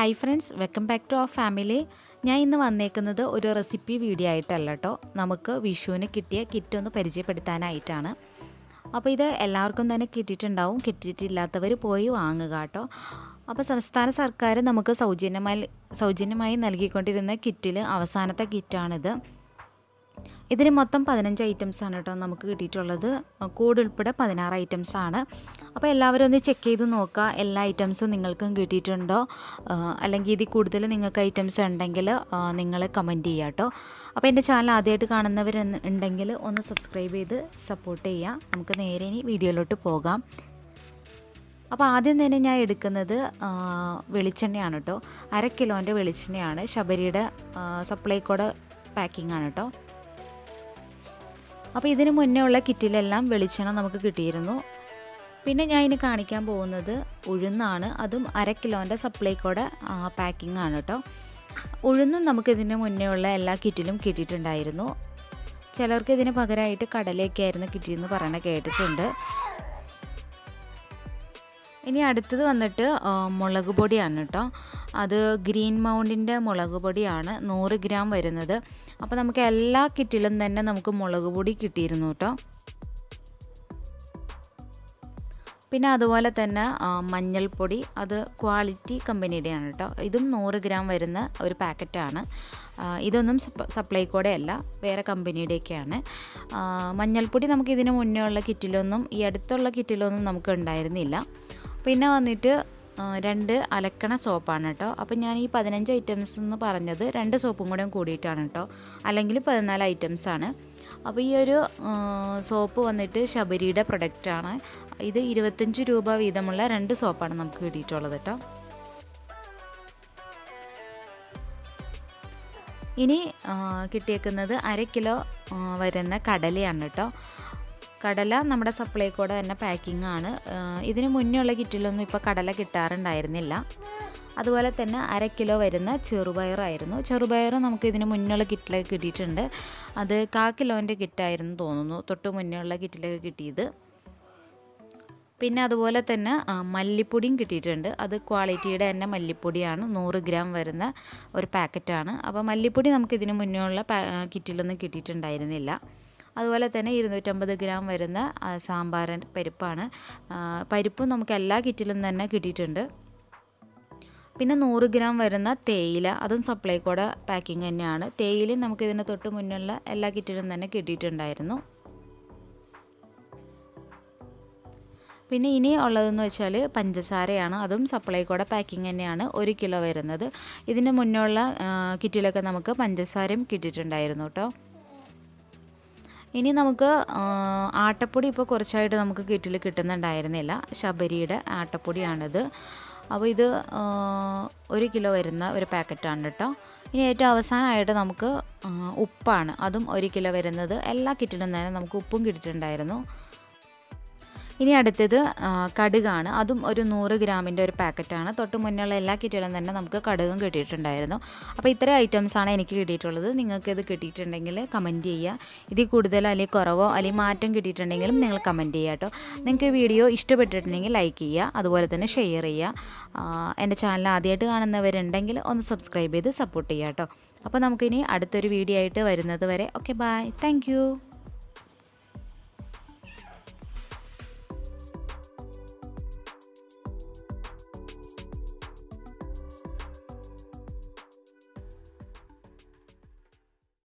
Hi friends, welcome back to our family. ഞാൻ ഇന്ന് വന്നേക്കുന്നത് ഒരു റെസിപ്പി വീഡിയോ ആയിട്ടല്ല കേട്ടോ. നമുക്ക് വിഷുവിന് കിട്ടിയ കിറ്റ് ഒന്ന് പരിചയപ്പെടുത്താനായിട്ടാണ്. അപ്പോൾ ഇത് എല്ലാവർക്കും തന്നെ കിട്ടിയിട്ടുണ്ടാവും. കിട്ടിയിട്ടില്ലാത്തവർ പോയി വാങ്ങുക കേട്ടോ. അപ്പോൾ സംസ്ഥാന സർക്കാർ നമുക്ക് സൗജന്യമായി നൽകിക്കൊണ്ടിരുന്ന കിറ്റിൽ അവസാനത്തെ കിറ്റാണിത്. ഇതിന് മൊത്തം 15 ഐറ്റംസാണ് കേട്ടോ നമുക്ക് കിട്ടിയിട്ടുള്ളത്. കൂട് ഉൾപ്പെടെ 16 ഐറ്റംസാണ്. അപ്പോൾ എല്ലാവരും ഒന്ന് ചെക്ക് ചെയ്ത് നോക്കുക, എല്ലാ ഐറ്റംസും നിങ്ങൾക്കും കിട്ടിയിട്ടുണ്ടോ, അല്ലെങ്കിൽ ഇതിൽ കൂടുതൽ നിങ്ങൾക്ക് ഐറ്റംസ് ഉണ്ടെങ്കിൽ നിങ്ങൾ കമൻറ്റ് ചെയ്യുക കേട്ടോ. അപ്പോൾ എൻ്റെ ചാനൽ ആദ്യമായിട്ട് കാണുന്നവരുണ്ടെങ്കിൽ ഒന്ന് സബ്സ്ക്രൈബ് ചെയ്ത് സപ്പോർട്ട് ചെയ്യുക. നമുക്ക് നേരെ ഇനി വീഡിയോയിലോട്ട് പോകാം. അപ്പോൾ ആദ്യം തന്നെ ഞാൻ എടുക്കുന്നത് വെളിച്ചെണ്ണയാണ് കേട്ടോ. 1/2 കിലോൻ്റെ വെളിച്ചെണ്ണയാണ്. ശബരിയുടെ സപ്ലൈക്കോടെ പാക്കിംഗ് ആണ് കേട്ടോ. അപ്പോൾ ഇതിന് മുന്നേ ഉള്ള കിറ്റിലെല്ലാം വെളിച്ചെണ്ണ നമുക്ക് കിട്ടിയിരുന്നു. പിന്നെ ഞാൻ ഇനി കാണിക്കാൻ പോകുന്നത് ഉഴുന്നാണ്. അതും 1/2 കിലോൻ്റെ സപ്ലൈക്കോടെ പാക്കിംഗ് ആണ് കേട്ടോ. ഉഴുന്നും നമുക്ക് ഇതിന് മുന്നേ ഉള്ള എല്ലാ കിറ്റിലും കിട്ടിയിട്ടുണ്ടായിരുന്നു. ചിലർക്ക് ഇതിന് പകരമായിട്ട് കടലയൊക്കെ ആയിരുന്നു കിട്ടിയെന്ന് പറയണ കേട്ടിട്ടുണ്ട്. ഇനി അടുത്തത് വന്നിട്ട് മുളക് പൊടിയാണ് കേട്ടോ. അത് ഗ്രീൻ മൗണ്ടിൻ്റെ മുളക് പൊടിയാണ്, 100 ഗ്രാം വരുന്നത്. അപ്പോൾ നമുക്ക് എല്ലാ കിറ്റിലും തന്നെ നമുക്ക് മുളക് പൊടി കിട്ടിയിരുന്നു കേട്ടോ. പിന്നെ അതുപോലെ തന്നെ മഞ്ഞൾപ്പൊടി, അത് ക്വാളിറ്റി കമ്പനിയുടെയാണ് കേട്ടോ. ഇതും 100 ഗ്രാം വരുന്ന ഒരു പാക്കറ്റാണ്. ഇതൊന്നും സപ്ലൈക്കോടെ അല്ല, വേറെ കമ്പനിയുടെയൊക്കെയാണ്. മഞ്ഞൾപ്പൊടി നമുക്ക് ഇതിന് മുന്നേ ഉള്ള കിറ്റിലൊന്നും ഈ അടുത്തുള്ള കിറ്റിലൊന്നും നമുക്ക് ഉണ്ടായിരുന്നില്ല. പിന്നെ വന്നിട്ട് 2 അലക്കണ സോപ്പാണ് കേട്ടോ. അപ്പോൾ ഞാൻ ഈ 15 ഐറ്റംസ് എന്ന് പറഞ്ഞത് 2 സോപ്പും കൂടെ കൂടിയിട്ടാണ് കേട്ടോ, അല്ലെങ്കിൽ 14 ഐറ്റംസാണ്. അപ്പോൾ ഈ ഒരു സോപ്പ് വന്നിട്ട് ശബരിയുടെ പ്രൊഡക്റ്റാണ്. ഇത് 25 രൂപ വീതമുള്ള 2 സോപ്പാണ് നമുക്ക് കിട്ടിയിട്ടുള്ളത് കേട്ടോ. ഇനി കിട്ടിയേക്കുന്നത് 1/2 കിലോ വരുന്ന കടലയാണ് കേട്ടോ. കടല നമ്മുടെ സപ്ലൈക്കോടെ തന്നെ പാക്കിംഗ് ആണ്. ഇതിന് മുന്നേ ഉള്ള കിറ്റിലൊന്നും ഇപ്പോൾ കടല കിട്ടാറുണ്ടായിരുന്നില്ല. അതുപോലെ തന്നെ 1/2 കിലോ വരുന്ന ചെറുപയറായിരുന്നു. ചെറുപയർ നമുക്ക് ഇതിന് മുന്നുള്ള കിറ്റിലൊക്കെ കിട്ടിയിട്ടുണ്ട്. അത് 1/4 കിലോൻ്റെ കിറ്റായിരുന്നു തോന്നുന്നു, തൊട്ട് മുന്നേ ഉള്ള കിറ്റിലൊക്കെ കിട്ടിയത്. പിന്നെ അതുപോലെ തന്നെ മല്ലിപ്പൊടിയും കിട്ടിയിട്ടുണ്ട്. അത് ക്വാളിറ്റിയുടെ തന്നെ മല്ലിപ്പൊടിയാണ്, 100 ഗ്രാം വരുന്ന ഒരു പാക്കറ്റാണ്. അപ്പോൾ മല്ലിപ്പൊടി നമുക്ക് ഇതിന് മുന്നേ ഉള്ള കിറ്റിലൊന്നും കിട്ടിയിട്ടുണ്ടായിരുന്നില്ല. അതുപോലെ തന്നെ 250 ഗ്രാം വരുന്ന സാമ്പാർ പരിപ്പാണ്. പരിപ്പും നമുക്ക് എല്ലാ കിറ്റിലും തന്നെ കിട്ടിയിട്ടുണ്ട്. പിന്നെ 100 ഗ്രാം വരുന്ന തേയില, അതും സപ്ലൈക്കോടെ പാക്കിംഗ് തന്നെയാണ്. തേയിലയും നമുക്ക് ഇതിന് തൊട്ട് മുന്നുള്ള എല്ലാ കിറ്റിലും തന്നെ കിട്ടിയിട്ടുണ്ടായിരുന്നു. പിന്നെ ഇനി ഉള്ളതെന്ന് വെച്ചാൽ പഞ്ചസാരയാണ്. അതും സപ്ലൈക്കോടെ പാക്കിംഗ് തന്നെയാണ്, 1 കിലോ വരുന്നത്. ഇതിന് മുന്നുള്ള കിറ്റിലൊക്കെ നമുക്ക് പഞ്ചസാരയും കിട്ടിയിട്ടുണ്ടായിരുന്നു കേട്ടോ. ഇനി നമുക്ക് ആട്ടപ്പൊടി ഇപ്പോൾ കുറച്ചായിട്ട് നമുക്ക് കിറ്റിൽ കിട്ടുന്നുണ്ടായിരുന്നില്ല. ശബരിയുടെ ആട്ടപ്പൊടിയാണിത്. അപ്പോൾ ഇത് 1 കിലോ വരുന്ന ഒരു പാക്കറ്റാണ് കേട്ടോ. ഇനി ഏറ്റവും അവസാനമായിട്ട് നമുക്ക് ഉപ്പാണ്. അതും 1 കിലോ വരുന്നത്. എല്ലാ കിറ്റിലും തന്നെ നമുക്ക് ഉപ്പും കിട്ടിയിട്ടുണ്ടായിരുന്നു. ഇനി അടുത്തത് കടുകാണ്. അതും ഒരു 100 ഗ്രാമിൻ്റെ ഒരു പാക്കറ്റാണ്. തൊട്ട് മുന്നുള്ള എല്ലാ കിറ്റിലും തന്നെ നമുക്ക് കടുകും കിട്ടിയിട്ടുണ്ടായിരുന്നു. അപ്പോൾ ഇത്രയും ഐറ്റംസാണ് എനിക്ക് കിട്ടിയിട്ടുള്ളത്. നിങ്ങൾക്കിത് കിട്ടിയിട്ടുണ്ടെങ്കിൽ കമൻറ്റ് ചെയ്യുക. ഇതിൽ കൂടുതൽ അല്ലെങ്കിൽ കുറവോ അല്ലെങ്കിൽ മാറ്റം കിട്ടിയിട്ടുണ്ടെങ്കിലും നിങ്ങൾ കമൻറ്റ് ചെയ്യുക കേട്ടോ. നിങ്ങൾക്ക് വീഡിയോ ഇഷ്ടപ്പെട്ടിട്ടുണ്ടെങ്കിൽ ലൈക്ക് ചെയ്യുക, അതുപോലെ തന്നെ ഷെയർ ചെയ്യുക. എൻ്റെ ചാനൽ ആദ്യമായിട്ട് കാണുന്നവരുണ്ടെങ്കിൽ ഒന്ന് സബ്സ്ക്രൈബ് ചെയ്ത് സപ്പോർട്ട് ചെയ്യുക കേട്ടോ. അപ്പോൾ നമുക്കിനി അടുത്തൊരു വീഡിയോ ആയിട്ട് വരുന്നത് വരെ ഓക്കെ, ബൈ, താങ്ക് യു.